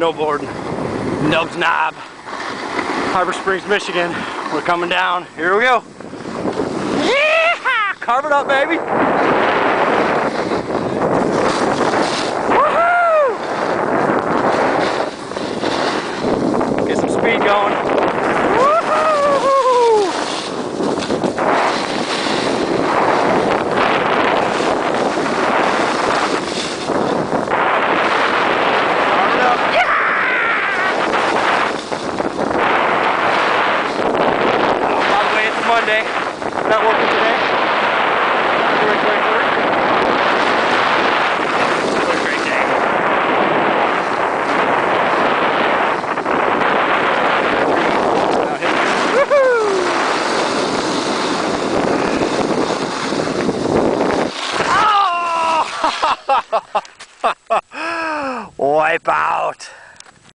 snowboarding. Nubs Nob, Harbor Springs, Michigan. We're coming down. Here we go. Yeah! Carve it up, baby. Woohoo! Get some speed going. Monday, not working today. What a great day. Oh! Wipe out.